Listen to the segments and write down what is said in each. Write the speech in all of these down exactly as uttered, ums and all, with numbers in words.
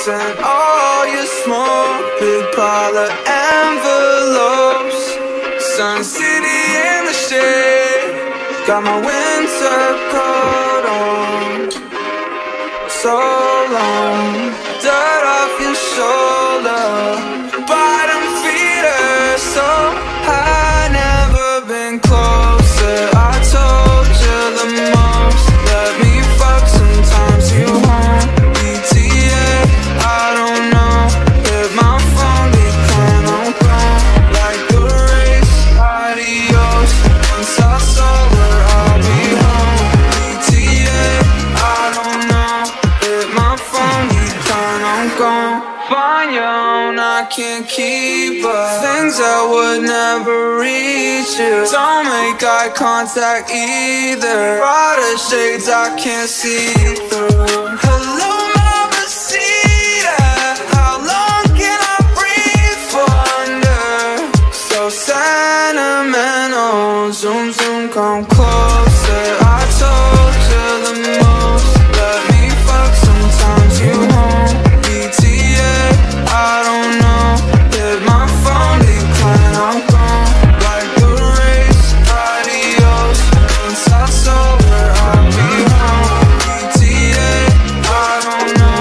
and all your smoke, big pile of envelopes. Sun City in the shade, got my winter coat on. So long, dirt off your shoulder, bottom feet are so high, never been closer. I told you the most, let me fuck, sometimes you won't. E T A, I don't know, hit my phone, decline, I'm gone. Like the race, adios, once I sober, I'll be home. E T A, I don't know, hit my phone, decline, I'm gone. Find your own, I can't keep up. Things I would never reach you. Don't make eye contact either. Brighter shades I can't see through. Hello, Mamacita, how long can I breathe for under? So sentimental, zoom, zoom, come closer. I told you the most, let me fuck, sometimes you won't. E T A, I don't know, hit my phone, decline, I'm gone. Like the race, adios, once I sober, I'll be home. E T A, I don't know.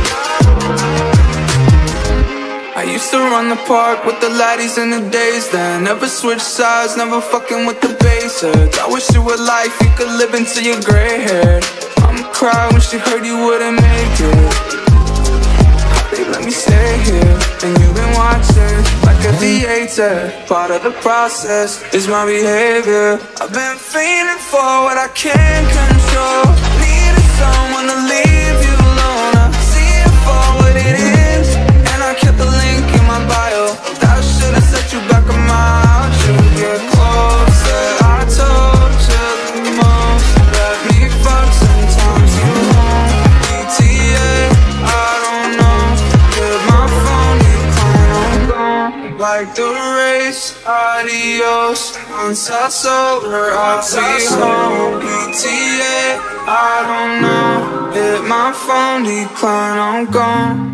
I used to run the park with the laddies in the days then. Never switch sides, never fucking with the basics. I wish you were life, you could live until you're gray haired. Mama cried when she heard you wouldn't make it. They let me stay here, and you've been watching like a theater. Part of the process is my behavior. I've been fiending for what I can't control. Needed someone to leave you alone. I see it for what it is, and I kept the link in my bio. That should've set you back a mile. Should get closer. I told you the most, let me fuck, sometimes you won't. E T A, I don't know, hit my phone, decline, I'm gone. Like the race, adios, once I sober, I'll be home. E T A, I don't know, hit my phone, decline, I'm gone.